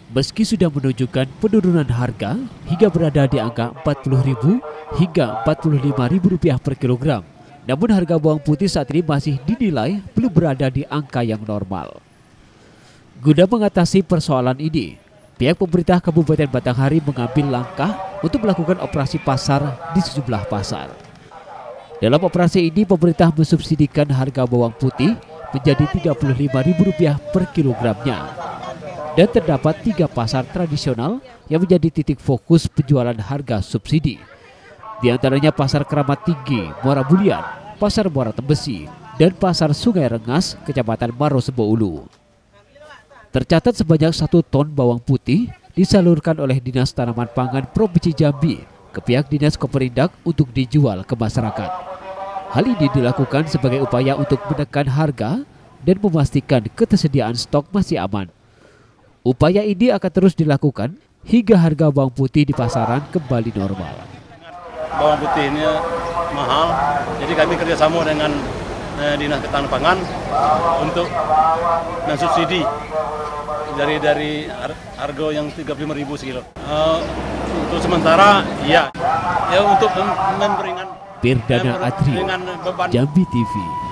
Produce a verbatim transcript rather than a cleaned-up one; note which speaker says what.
Speaker 1: Meski sudah menunjukkan penurunan harga hingga berada di angka empat puluh ribu hingga empat puluh lima ribu rupiah per kilogram, namun harga bawang putih saat ini masih dinilai belum berada di angka yang normal. Guna mengatasi persoalan ini, pihak pemerintah Kabupaten Batanghari mengambil langkah untuk melakukan operasi pasar di sejumlah pasar. Dalam operasi ini, pemerintah mensubsidikan harga bawang putih menjadi tiga puluh lima ribu rupiah per kilogramnya. Dan terdapat tiga pasar tradisional yang menjadi titik fokus penjualan harga subsidi. Di antaranya Pasar Keramat Tinggi, Muara Bulian, Pasar Muara Tembesi, dan Pasar Sungai Rengas, Kecamatan Marosebo Ulu. Tercatat sebanyak satu ton bawang putih disalurkan oleh Dinas Tanaman Pangan Provinsi Jambi ke pihak Dinas Koperindak untuk dijual ke masyarakat. Hal ini dilakukan sebagai upaya untuk menekan harga dan memastikan ketersediaan stok masih aman. Upaya ini akan terus dilakukan hingga harga bawang putih di pasaran kembali normal.
Speaker 2: Bawang putih ini mahal, jadi kami kerjasama dengan eh, Dinas Ketahanan Pangan untuk mensubsidi dari dari harga yang tiga puluh lima ribu sekilo. Uh, untuk sementara, ya, ya untuk memberikan
Speaker 1: Pirdana Adri, Jambi T V.